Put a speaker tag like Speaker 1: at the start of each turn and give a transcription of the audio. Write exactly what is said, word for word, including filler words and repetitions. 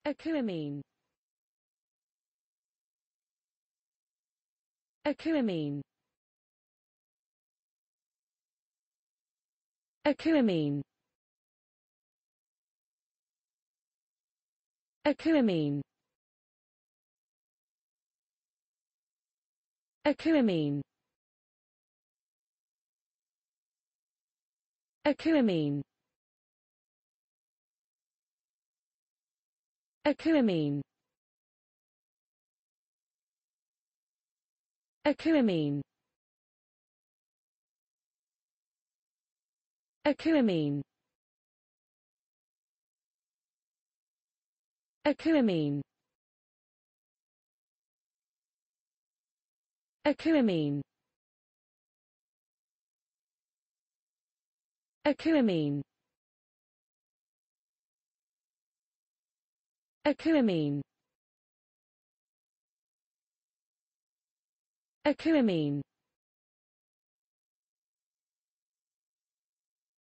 Speaker 1: Akuammine. Akuammine. Akuammine. Akuammine. Akuammine. Akuammine. Akuammine. Akuammine. Akuammine. Akuammine. Akuammine. Akuammine. Akuammine. Akuammine.